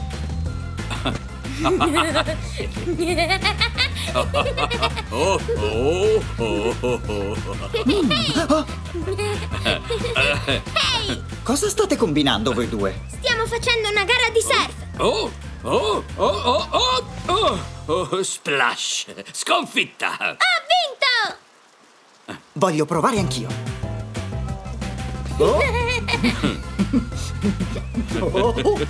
H: Oh, oh, oh, oh, oh.
K: Ehi!
A: Cosa state combinando voi due?
K: Stiamo facendo una gara di surf.
H: Oh, oh, oh, oh, oh, oh, oh, splash! Sconfitta!
K: Ho vinto!
A: Voglio provare anch'io. Oh. Oh.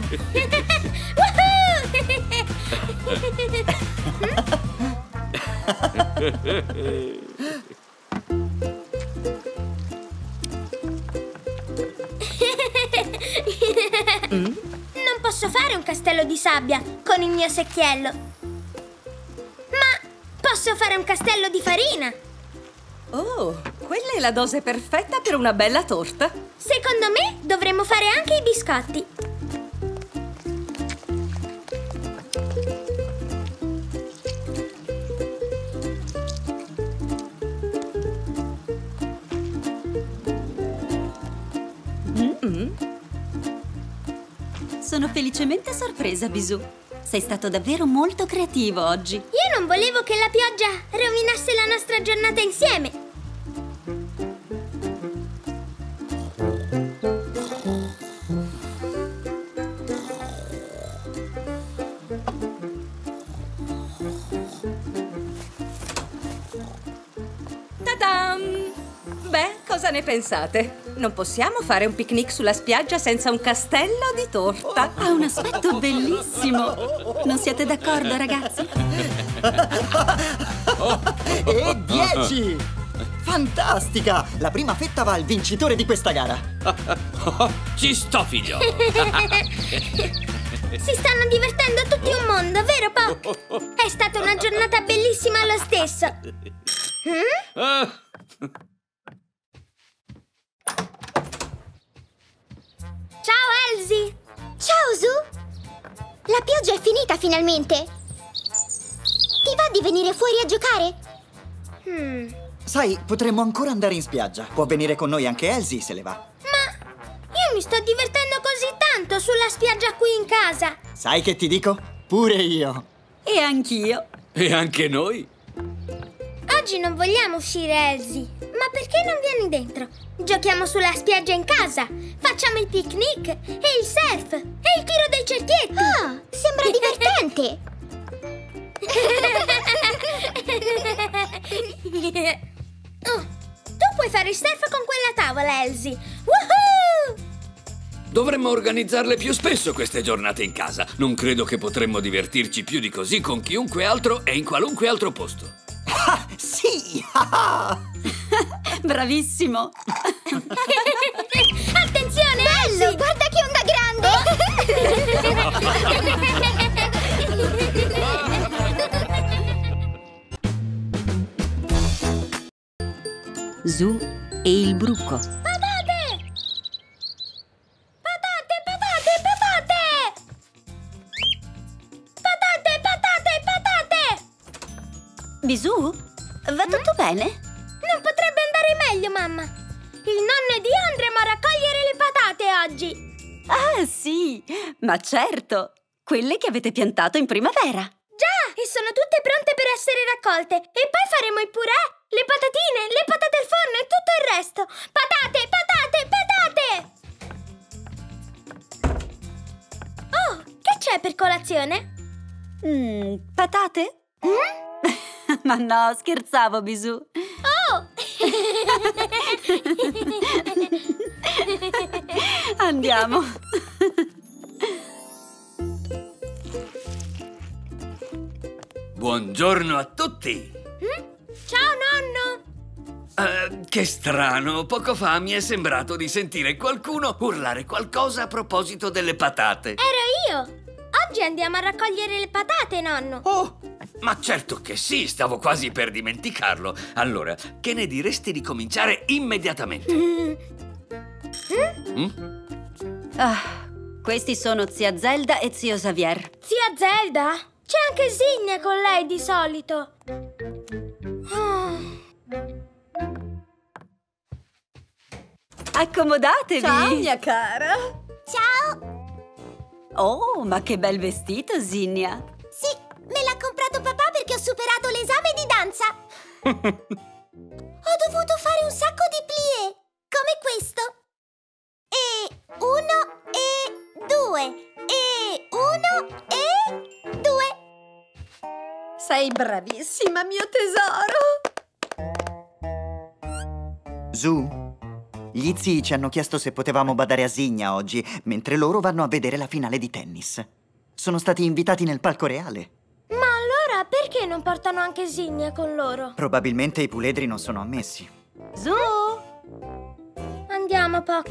K: Non posso fare un castello di sabbia con il mio secchiello, ma posso fare un castello di farina.
J: Oh, quella è la dose perfetta per una bella torta.
K: Secondo me dovremmo fare anche i biscotti.
G: Mm-mm. Sono felicemente sorpresa, Bisù. Sei stato davvero molto creativo oggi.
K: Io non volevo che la pioggia rovinasse la nostra giornata insieme.
J: Ta-dam! Beh, cosa ne pensate? Non possiamo fare un picnic sulla spiaggia senza un castello di torta.
G: Ha un aspetto bellissimo. Non siete d'accordo, ragazzi?
A: E dieci! Fantastica! La prima fetta va al vincitore di questa gara.
H: Ci sto, figlio!
K: Si stanno divertendo tutti un mondo, vero, Poc? È stata una giornata bellissima lo stesso. Mm? Ciao, Elsie!
C: Ciao, Zu! La pioggia è finita finalmente! Ti va di venire fuori a giocare?
K: Hmm.
A: Sai, potremmo ancora andare in spiaggia. Può venire con noi anche Elsie se le va.
K: Ma io mi sto divertendo così tanto sulla spiaggia qui in casa!
A: Sai che ti dico? Pure io!
G: E anch'io!
H: E anche noi?
K: A Oggi non vogliamo uscire, Elsie. Ma perché non vieni dentro? Giochiamo sulla spiaggia in casa. Facciamo il picnic e il surf e il tiro dei cerchietti.
C: Ah, sembra divertente.
K: Oh, tu puoi fare il surf con quella tavola, Elsie. Woohoo!
H: Dovremmo organizzarle più spesso queste giornate in casa. Non credo che potremmo divertirci più di così con chiunque altro e in qualunque altro posto.
A: Ah, sì!
G: Bravissimo!
K: Attenzione,
C: Bello,
K: Elsie!
C: guarda che onda grande!
G: Zu e il bruco.
K: Patate! Patate, patate, patate! Patate, patate, patate!
G: Bisù? Va tutto bene?
K: Non potrebbe andare meglio, mamma. Il nonno ed io andremo a raccogliere le patate oggi.
G: Ah, sì! Ma certo! Quelle che avete piantato in primavera.
K: Già, e sono tutte pronte per essere raccolte. E poi faremo il purè, le patatine, le patate al forno e tutto il resto. Patate, patate, patate! Oh, che c'è per colazione?
G: Mm, patate? Mm? Ma no, scherzavo, Bisù.
K: Oh!
G: Andiamo.
H: Buongiorno a tutti.
K: Ciao, nonno!
H: Uh, che strano, poco fa mi è sembrato di sentire qualcuno urlare qualcosa a proposito delle patate.
K: Ero io! Oggi andiamo a raccogliere le patate, nonno.
H: Oh, ma certo che sì, stavo quasi per dimenticarlo. Allora, che ne diresti di cominciare immediatamente?
K: Mm.
H: Mm?
G: Ah, questi sono zia Zelda e zio Xavier.
K: Zia Zelda? C'è anche Zinnia con lei di solito. Oh.
G: Accomodatevi.
J: Ciao, mia cara.
C: Ciao!
G: Oh, ma che bel vestito, Zinnia.
C: Sì, me l'ha comprato papà perché ho superato l'esame di danza. Ho dovuto fare un sacco di plie, come questo. E uno e due. E uno e due.
J: Sei bravissima, mio tesoro.
A: Zu, gli zii ci hanno chiesto se potevamo badare a Zinnia oggi, mentre loro vanno a vedere la finale di tennis. Sono stati invitati nel palco reale.
K: Ma allora perché non portano anche Zinnia con loro?
A: Probabilmente i puledri non sono ammessi.
G: Zu!
K: Andiamo, Puck.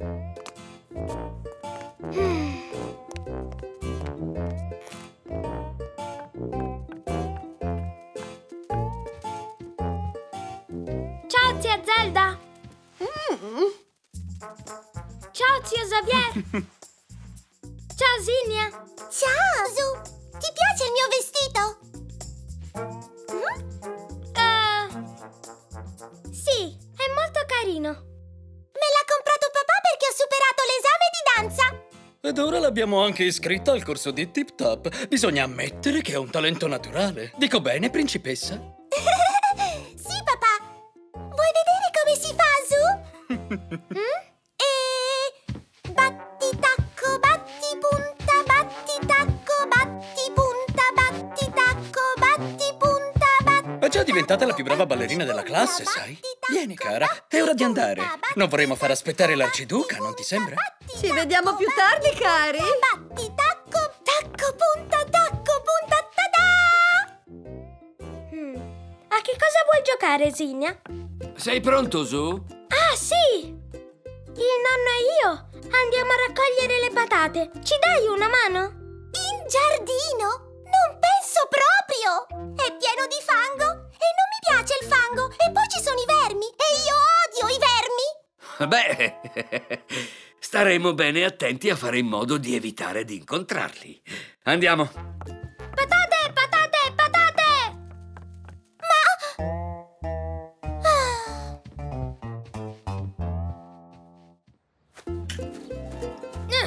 K: Ciao, zia Zelda! Mm. Ciao, zio Xavier! Ciao, Zinnia!
C: Ciao, Zu! Ti piace il mio vestito?
K: Mm? Uh, sì, è molto carino.
C: Me l'ha comprato papà perché ho superato l'esame di danza.
I: Ed ora l'abbiamo anche iscritta al corso di Tip Top. Bisogna ammettere che è un talento naturale. Dico bene, principessa?
C: Sì, papà. Vuoi vedere come si fa, Zu? mm? E... batti tacco, batti punta, batti tacco, batti punta, batti tacco, batti punta, batti...
I: È già diventata la più brava ballerina della classe, sai? Vieni, cara, è ora di andare. Non vorremmo far aspettare l'arciduca, non ti sembra?
J: Ci vediamo più tardi, cari.
C: Batti tacco, tacco, punta, tacco, punta, tada!
K: Hmm. A che cosa vuoi giocare, Zinnia?
H: Sei pronto, Zu?
K: Ah, sì! Il nonno e io andiamo a raccogliere le patate. Ci dai una mano?
C: In giardino? Non penso proprio! È pieno di fango e non mi piace il fango. E poi ci sono i vermi e io odio i vermi!
H: Beh, staremo bene attenti a fare in modo di evitare di incontrarli. Andiamo.
K: Patate, patate, patate!
C: Ma...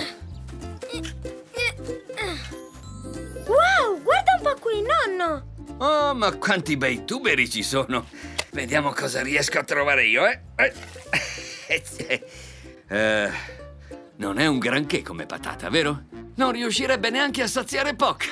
K: Wow, guarda un po' qui, nonno!
H: Oh, ma quanti bei tuberi ci sono! Vediamo cosa riesco a trovare io, eh? eh. eh non è un granché come patata, vero? Non riuscirebbe neanche a saziare Poc.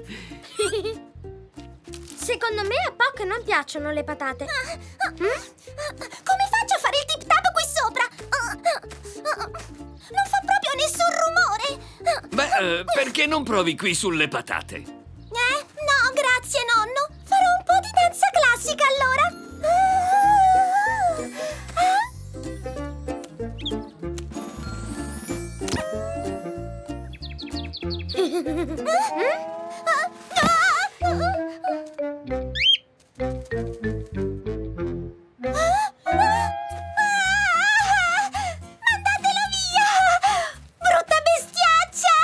K: Secondo me a Poc non piacciono le patate.
C: Ah, ah, mm? Come faccio a fare il tip-tap qui sopra? Ah, ah, non fa proprio nessun rumore.
H: Beh, eh, perché non provi qui sulle patate?
C: Eh? No, grazie, nonno. Farò un po' di danza classica, allora. Mandatelo via! Brutta bestiaccia!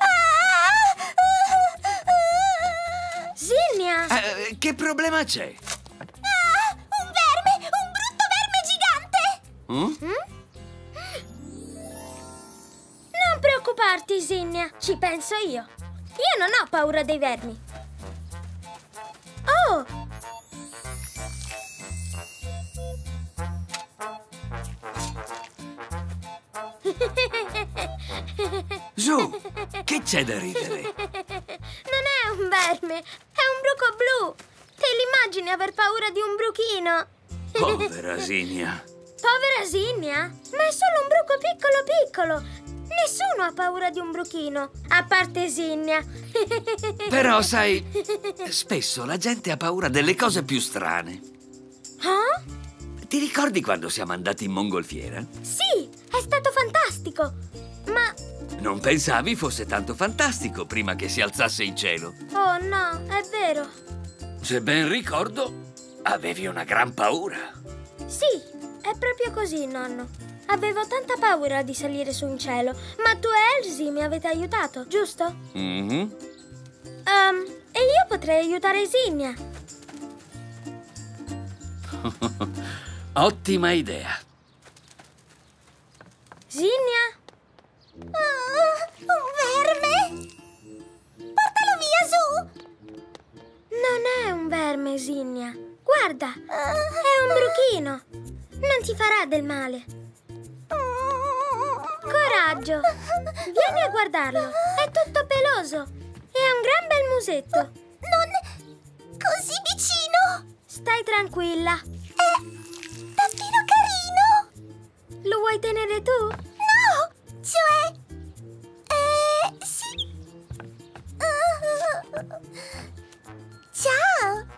K: Zinnia!
H: Eh, che problema c'è?
C: Ah, un verme! Un brutto verme gigante!
H: Mm?
K: Non preoccuparti, Zinnia. Ci penso io. Io non ho paura dei vermi. Oh!
H: Su, che c'è da ridere?
K: Non è un verme, è un bruco blu. Te l'immagini aver paura di un bruchino?
H: Povera Zinnia.
K: Povera Zinnia? Ma è solo un bruco piccolo piccolo. Nessuno ha paura di un bruchino, a parte Zinnia.
H: Però, sai, spesso la gente ha paura delle cose più strane.
K: Ah?
H: Ti ricordi quando siamo andati in mongolfiera?
K: Sì, è stato fantastico. Ma...
H: Non pensavi fosse tanto fantastico prima che si alzasse in cielo?
K: Oh no, è vero.
H: Se ben ricordo, avevi una gran paura.
K: Sì, è proprio così, nonno. Avevo tanta paura di salire su in cielo, ma tu e Elsie mi avete aiutato, giusto?
H: Mm-hmm.
K: Um, e io potrei aiutare Zinnia.
H: Ottima idea.
K: Zinnia?
C: Oh, un verme! Portalo via, su!
K: Non è un verme, Zinnia. Guarda, è un bruchino. Non ti farà del male. Coraggio! Vieni a guardarlo. È tutto peloso e ha un gran bel musetto.
C: Non così vicino!
K: Stai tranquilla.
C: È davvero carino!
K: Lo vuoi tenere tu?
C: No! Cioè... Eh... sì... Uh, ciao!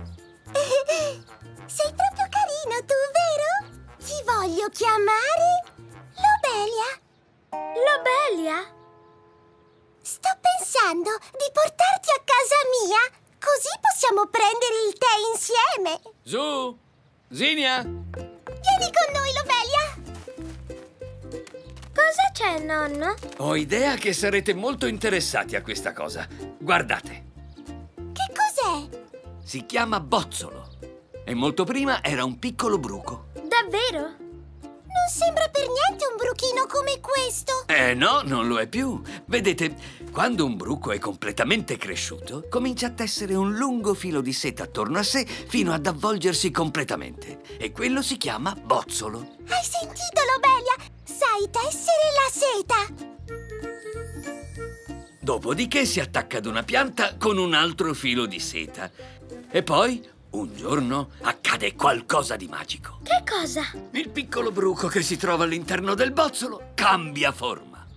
C: Sei proprio carino tu, vero? Ti voglio chiamare... Lobelia.
K: Lobelia?
C: Sto pensando di portarti a casa mia, così possiamo prendere il tè insieme.
H: Su! Zinnia!
C: Vieni con noi, Lobelia.
K: Cosa c'è, nonno?
H: Ho idea che sarete molto interessati a questa cosa. Guardate.
C: Che cos'è?
H: Si chiama bozzolo. E molto prima era un piccolo bruco.
K: Davvero?
C: Non sembra per niente un bruchino come questo.
H: Eh no, non lo è più. Vedete, quando un bruco è completamente cresciuto, comincia a tessere un lungo filo di seta attorno a sé fino ad avvolgersi completamente. E quello si chiama bozzolo.
C: Hai sentito, Lobelia? Sai tessere la seta.
H: Dopodiché si attacca ad una pianta con un altro filo di seta. E poi... un giorno accade qualcosa di magico.
K: Che cosa?
H: Il piccolo bruco che si trova all'interno del bozzolo cambia forma.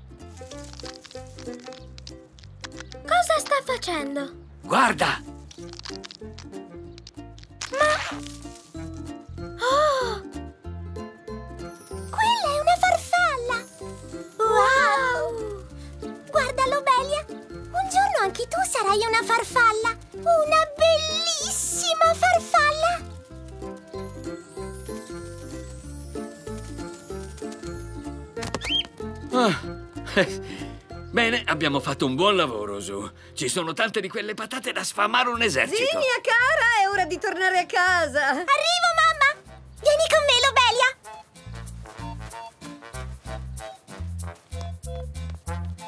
K: Cosa sta facendo?
H: Guarda!
K: Ma... Oh!
C: Quella è una farfalla! Wow! Guarda, Lobelia, un giorno anche tu sarai una farfalla! Una bellissima farfalla!
H: Ah, bene, abbiamo fatto un buon lavoro, Su. Ci sono tante di quelle patate da sfamare un esercito.
M: Zinnia, cara, è ora di tornare a casa.
C: Arrivo, mamma! Vieni con me, Lobelia!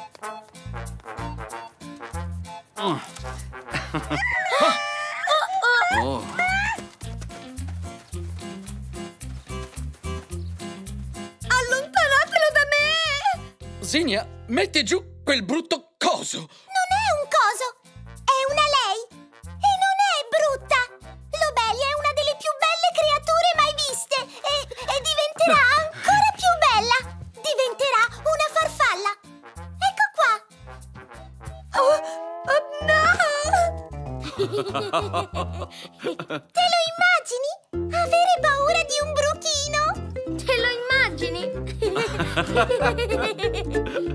H: Oh.
K: Oh,
I: Rosinia, metti giù quel brutto coso.
C: Non è un coso, è una lei. E non è brutta. Lobelia è una delle più belle creature mai viste. E, e diventerà ancora più bella. Diventerà una farfalla. Ecco qua. Oh, oh no! Te lo immagini? Avere paura di un bruchino? Te lo immagini?